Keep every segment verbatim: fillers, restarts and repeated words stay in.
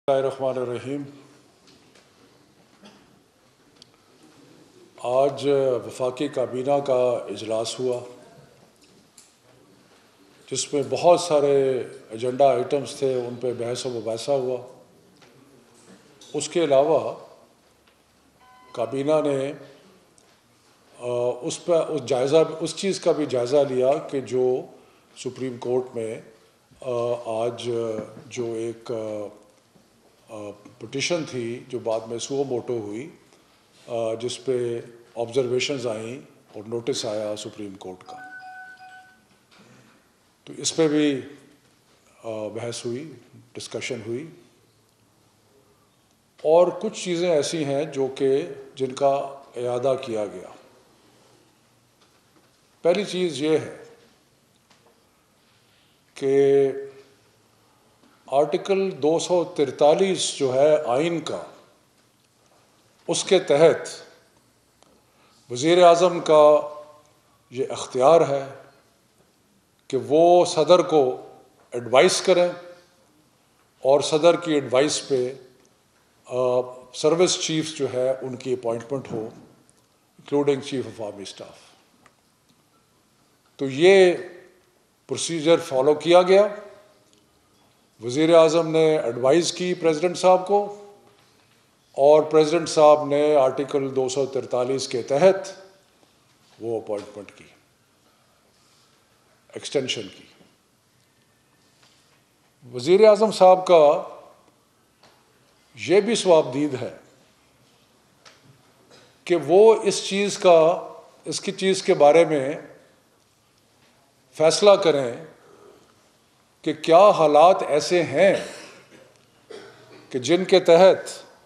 बिस्मिल्लाहिर्रहमानिर्रहीम। आज वफाकी काबीना का इजलास हुआ जिसमें बहुत सारे एजेंडा आइटम्स थे, उन पर बहस व मुबाहिसा हुआ। उसके अलावा काबीना ने उस पर उस जायज़ा उस चीज़ का भी जायज़ा लिया कि जो सुप्रीम कोर्ट में आज जो एक पिटिशन थी जो बाद में सुओ मोटो हुई, जिस पे ऑब्जर्वेशंस आई और नोटिस आया सुप्रीम कोर्ट का, तो इस पे भी बहस हुई, डिस्कशन हुई। और कुछ चीज़ें ऐसी हैं जो कि जिनका इयादा किया गया। पहली चीज़ ये है कि आर्टिकल दो सौ तिरतालीस जो है आइन का, उसके तहत वज़ीर आज़म का ये अख्तियार है कि वो सदर को एडवाइस करें और सदर की एडवाइस पे सर्विस चीफ्स जो है उनकी अपॉइंटमेंट हो, including chief of army staff. तो ये प्रोसीजर फॉलो किया गया। वज़ीर आज़म ने एडवाइस की प्रेसिडेंट साहब को और प्रेसिडेंट साहब ने आर्टिकल दो सौ तिरतालीस के तहत वो अपॉइंटमेंट की, एक्सटेंशन की। वज़ीर आज़म साहब का ये भी सवाबदीद है कि वो इस चीज़ का इसकी चीज़ के बारे में फैसला करें कि क्या हालात ऐसे हैं कि जिनके तहत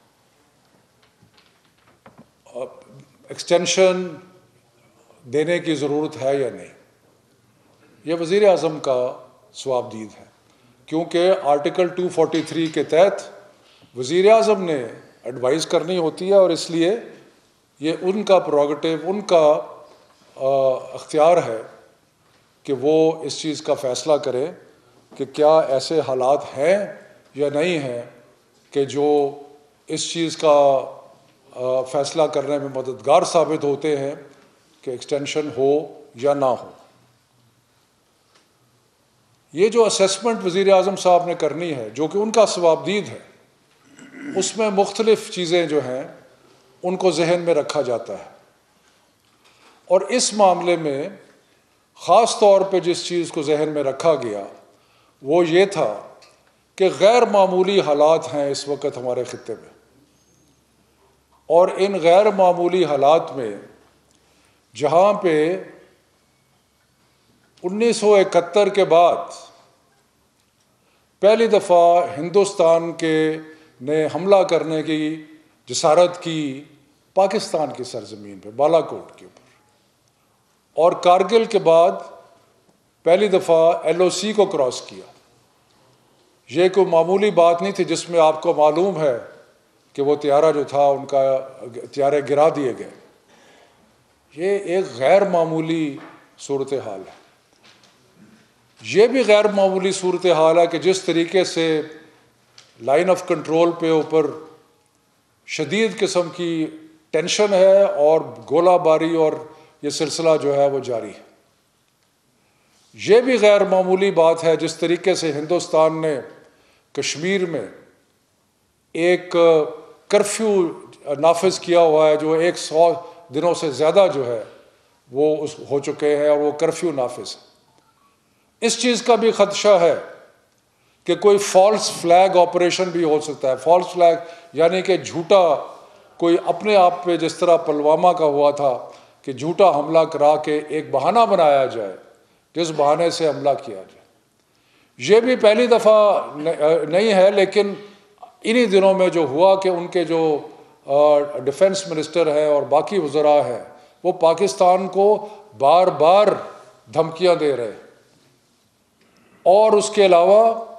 एक्सटेंशन देने की ज़रूरत है या नहीं। यह वज़ीर आज़म का सवाबदीद है, क्योंकि आर्टिकल दो सौ तैंतालीस के तहत वज़ीर आज़म ने एडवाइस करनी होती है और इसलिए ये उनका प्रोगेटिव, उनका अख्तियार है कि वो इस चीज़ का फ़ैसला करें कि क्या ऐसे हालात हैं या नहीं हैं कि जो इस चीज़ का फ़ैसला करने में मददगार साबित होते हैं कि एक्सटेंशन हो या ना हो। ये जो असेसमेंट वज़ीर आज़म साहब ने करनी है, जो कि उनका सवाबदीद है, उसमें मुख्तलिफ़ चीज़ें जो हैं उनको जहन में रखा जाता है। और इस मामले में ख़ास तौर पे जिस चीज़ को जहन में रखा गया वो ये था कि गैर मामूली हालात हैं इस वक्त हमारे ख़ित्ते में, और इन गैर मामूली हालात में जहाँ पे उन्नीस सौ इकहत्तर के बाद पहली दफ़ा हिंदुस्तान के ने हमला करने की जसारत की पाकिस्तान की सरजमीन पे, बालाकोट के ऊपर, और कारगिल के बाद पहली दफ़ा एल ओ सी को क्रॉस किया। ये कोई मामूली बात नहीं थी, जिसमें आपको मालूम है कि वो त्यारा जो था उनका त्यारे गिरा दिए गए। ये एक गैर मामूली सूरत हाल है। ये भी गैर मामूली सूरत हाल है कि जिस तरीके से लाइन ऑफ कंट्रोल पे ऊपर शदीद किस्म की टेंशन है और गोलाबारी और ये सिलसिला जो है वो जारी है। ये भी गैर मामूली बात है जिस तरीके से हिंदुस्तान ने कश्मीर में एक कर्फ्यू नाफिज किया हुआ है, जो एक सौ दिनों से ज़्यादा जो है वो उस हो चुके हैं और वो कर्फ्यू नाफिज है। इस चीज़ का भी खदशा है कि कोई फॉल्स फ्लैग ऑपरेशन भी हो सकता है। फॉल्स फ्लैग यानी कि झूठा कोई अपने आप पे, जिस तरह पुलवामा का हुआ था कि झूठा हमला करा के एक बहाना बनाया जाए जिस बहाने से हमला किया जाए। ये भी पहली दफ़ा नहीं है, लेकिन इन्हीं दिनों में जो हुआ कि उनके जो डिफेंस मिनिस्टर हैं और बाकी वज़रा हैं वो पाकिस्तान को बार बार धमकियां दे रहे हैं। और उसके अलावा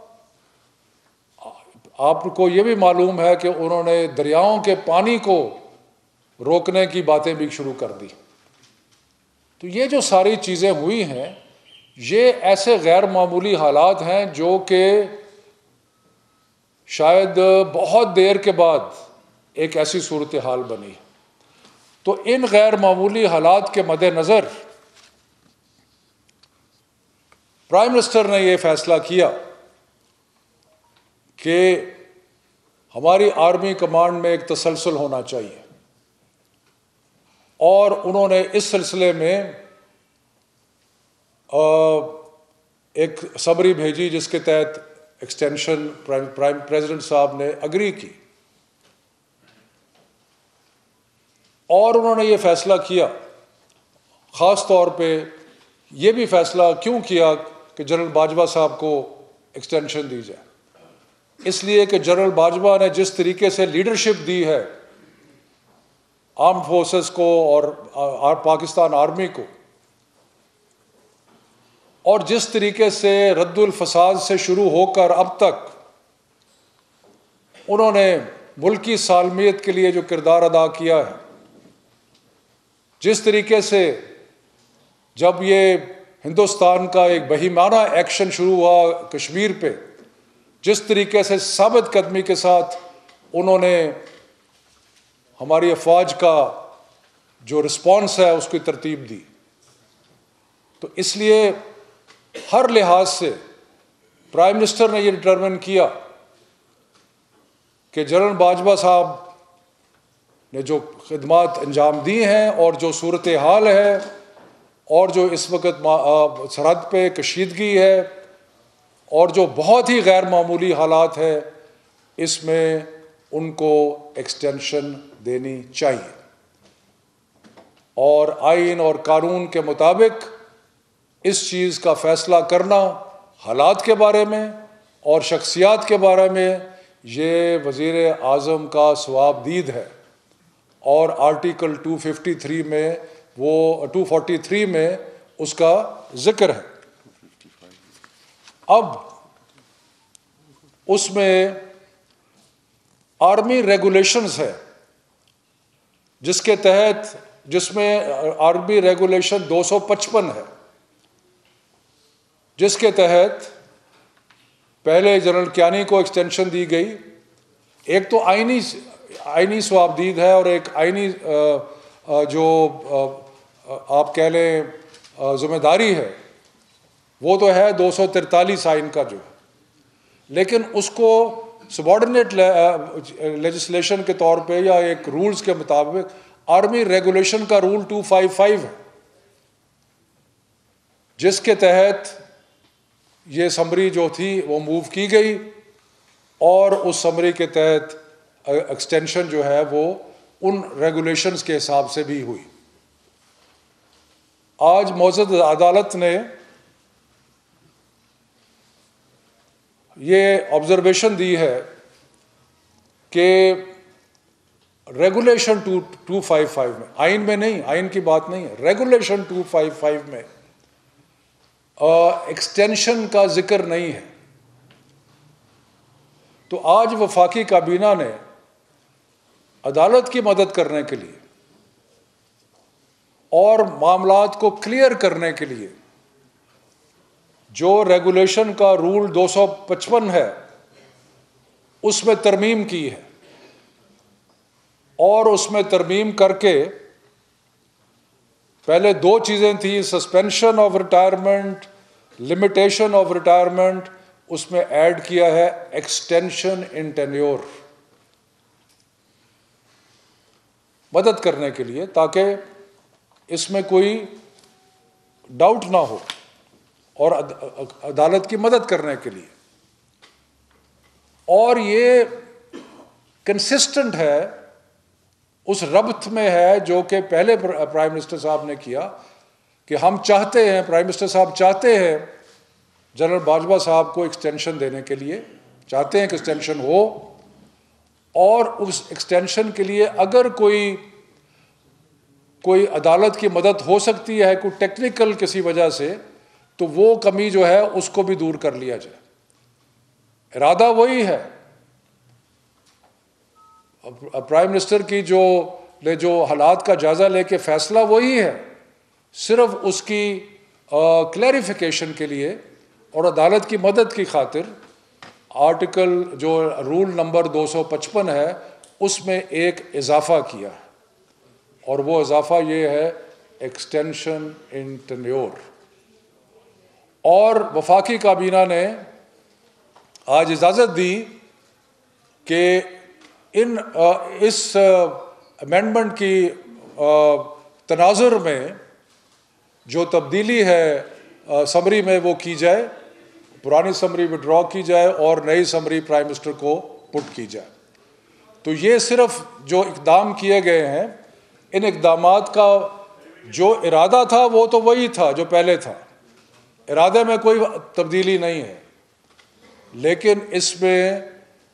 आपको ये भी मालूम है कि उन्होंने दरियाओं के पानी को रोकने की बातें भी शुरू कर दी। तो ये जो सारी चीज़ें हुई हैं, ये ऐसे गैर मामूली हालात हैं जो कि शायद बहुत देर के बाद एक ऐसी सूरत हाल बनी। तो इन गैर मामूली हालात के मद्देनज़र प्राइम मिनिस्टर ने यह फैसला किया कि हमारी आर्मी कमांड में एक तसलसल होना चाहिए, और उन्होंने इस सिलसिले में एक समरी भेजी जिसके तहत एक्सटेंशन प्राइम प्रेसिडेंट साहब ने अग्री की, और उन्होंने ये फैसला किया। ख़ास तौर पे ये भी फैसला क्यों किया कि जनरल बाजवा साहब को एक्सटेंशन दी जाए, इसलिए कि जनरल बाजवा ने जिस तरीके से लीडरशिप दी है आर्म फोर्सेस को और आ, पाकिस्तान आर्मी को, और जिस तरीके से रद्दुल फसाद से शुरू होकर अब तक उन्होंने मुल्की सालमियत के लिए जो किरदार अदा किया है, जिस तरीके से जब ये हिंदुस्तान का एक बहीमाना एक्शन शुरू हुआ कश्मीर पे, जिस तरीके से साबित कदमी के साथ उन्होंने हमारी अफवाज का जो रिस्पॉन्स है उसकी तरतीब दी, तो इसलिए हर लिहाज से प्राइम मिनिस्टर ने यह डिटरमिन किया कि जनरल बाजवा साहब ने जो खिदमात अंजाम दी हैं और जो सूरत हाल है और जो इस वक्त सरहद पे कशीदगी है और जो बहुत ही गैर मामूली हालात है, इसमें उनको एक्सटेंशन देनी चाहिए। और आइन और कानून के मुताबिक इस चीज़ का फ़ैसला करना हालात के बारे में और शख्सियात के बारे में ये वज़ीर आज़म का सवाबदीद है, और आर्टिकल दो सौ तिरेपन में वो दो सौ तैंतालीस में उसका जिक्र है। अब उसमें आर्मी रेगुलेशंस है जिसके तहत, जिसमें आर्मी रेगुलेशन दो सौ पचपन है, जिसके तहत पहले जनरल कियानी को एक्सटेंशन दी गई। एक तो आईनी आईनी सवाबदीद है और एक आईनी जो आप कह लें ज़िम्मेदारी है, वो तो है दो सौ तिरतालीस आइन का जो है, लेकिन उसको सबॉर्डिनेट लेजिस्लेशन के तौर पे या एक रूल्स के मुताबिक आर्मी रेगुलेशन का रूल दो सौ पचपन है, जिसके तहत ये समरी जो थी वो मूव की गई, और उस समरी के तहत एक्सटेंशन जो है वो उन रेगुलेशंस के हिसाब से भी हुई। आज मौजूद अदालत ने ये ऑब्जर्वेशन दी है कि regulation two two five five में, आइन में नहीं, आइन की बात नहीं है, रेगुलेशन टू फाइव फाइव में एक्सटेंशन का जिक्र नहीं है। तो आज वफाकी काबीना ने अदालत की मदद करने के लिए और मामलात को क्लियर करने के लिए जो रेगुलेशन का रूल दो सौ पचपन है उसमें तरमीम की है, और उसमें तरमीम करके पहले दो चीज़ें थी, suspension of retirement, limitation of retirement, उसमें ऐड किया है एक्सटेंशन इन टेन्योर, मदद करने के लिए, ताकि इसमें कोई डाउट ना हो, और अदालत की मदद करने के लिए। और ये कंसिस्टेंट है, उस रब्त में है जो कि पहले प्राइम मिनिस्टर साहब ने किया, कि हम चाहते हैं, प्राइम मिनिस्टर साहब चाहते हैं जनरल बाजवा साहब को एक्सटेंशन देने के लिए, चाहते हैं कि एक्सटेंशन हो, और उस एक्सटेंशन के लिए अगर कोई कोई अदालत की मदद हो सकती है, कोई टेक्निकल किसी वजह से, तो वो कमी जो है उसको भी दूर कर लिया जाए। इरादा वही है, प्राइम मिनिस्टर की जो ले जो हालात का जायज़ा लेके फैसला वही है, सिर्फ उसकी क्लैरिफिकेशन के लिए और अदालत की मदद की खातिर आर्टिकल जो रूल नंबर दो सौ पचपन है उसमें एक इजाफा किया है, और वो इजाफा ये है एक्सटेंशन इन टेन्योर। और वफाकी काबीना ने आज इजाज़त दी कि इन इस अमेंडमेंट की तनाजुर में जो तब्दीली है समरी में वो की जाए, पुरानी समरी विड्रॉ की जाए और नई समरी प्राइम मिनिस्टर को पुट की जाए। तो ये सिर्फ जो इक़दाम किए गए हैं, इन इक़दामात का जो इरादा था वो तो वही था जो पहले था, इरादे में कोई तब्दीली नहीं है, लेकिन इसमें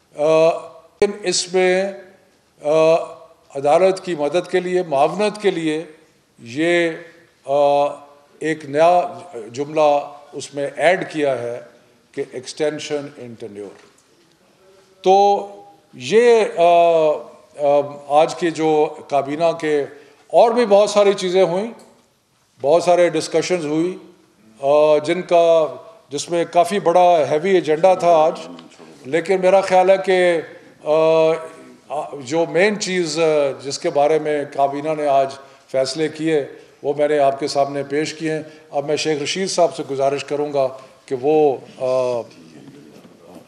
इसमें अदालत की मदद के लिए, मावनत के लिए ये आ, एक नया जुमला उसमें ऐड किया है कि एक्सटेंशन इन टेन्योर। तो ये आ, आ, आज के जो काबीना के और भी बहुत सारी चीज़ें हुई, बहुत सारे डिस्कशंस हुई जिनका जिसमें काफ़ी बड़ा हैवी एजेंडा था आज, लेकिन मेरा ख्याल है कि जो मेन चीज़ जिसके बारे में काबीना ने आज फ़ैसले किए वो मैंने आपके सामने पेश किए हैं। अब मैं शेख रशीद साहब से गुजारिश करूँगा कि वो आ,